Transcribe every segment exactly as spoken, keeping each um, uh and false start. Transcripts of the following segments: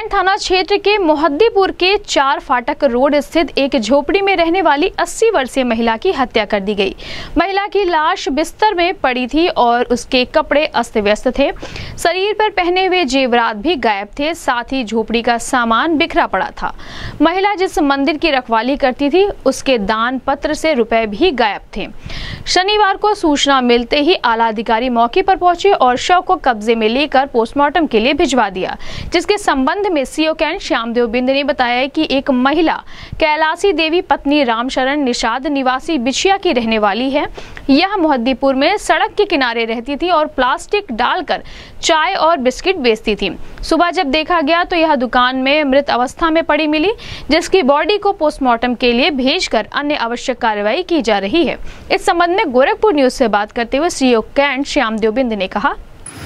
Cantt थाना क्षेत्र के मोहद्दीपुर के चार फाटक रोड स्थित एक झोपड़ी में रहने वाली अस्सी वर्षीय महिला की हत्या कर दी गई। महिला की लाश बिस्तर में पड़ी थी और उसके कपड़े अस्त व्यस्त थे। शरीर पर पहने हुए जेवरात भी गायब थे, साथ ही झोपड़ी का सामान बिखरा पड़ा था। महिला जिस मंदिर की रखवाली करती थी उसके दान पत्र से रुपए भी गायब थे। शनिवार को सूचना मिलते ही आला अधिकारी मौके पर पहुंचे और शव को कब्जे में लेकर पोस्टमार्टम के लिए भिजवा दिया, जिसके संबंध में सीओ कैंट श्यामदेव बिंद ने बताया कि एक महिला कैलाशी देवी पत्नी रामशरण निषाद निवासी बिछिया की रहने वाली है। यह मोहद्दीपुर में सड़क के किनारे रहती थी और प्लास्टिक डालकर चाय और बिस्किट बेचती थी। सुबह जब देखा गया तो यह दुकान में मृत अवस्था में पड़ी मिली, जिसकी बॉडी को पोस्टमार्टम के लिए भेजकर अन्य आवश्यक कार्रवाई की जा रही है। इस संबंध में गोरखपुर न्यूज से बात करते हुए सीओ कैंट श्यामदेव बिंद ने कहा,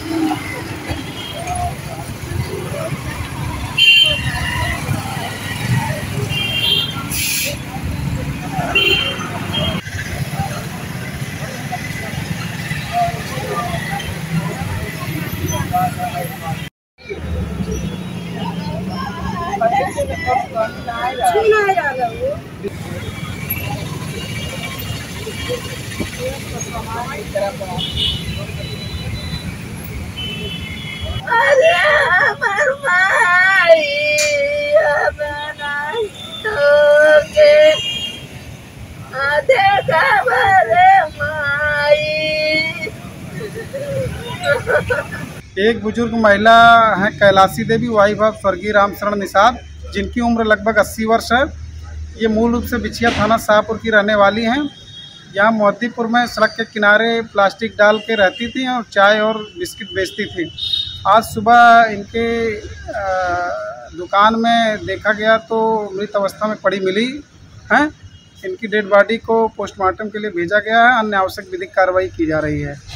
अरे हमर माई अपना के देखा बरे माई। एक बुजुर्ग महिला है कैलाशी देवी, वाइफ ऑफ स्वर्गीय रामशरण निषाद, जिनकी उम्र लगभग अस्सी वर्ष है। ये मूल रूप से बिछिया थाना शाहपुर की रहने वाली हैं। यहाँ मोहद्दीपुर में सड़क के किनारे प्लास्टिक डाल के रहती थी और चाय और बिस्किट बेचती थी। आज सुबह इनके दुकान में देखा गया तो मृत अवस्था में पड़ी मिली है। इनकी डेड बॉडी को पोस्टमार्टम के लिए भेजा गया है। अन्य आवश्यक विधिक कार्रवाई की जा रही है।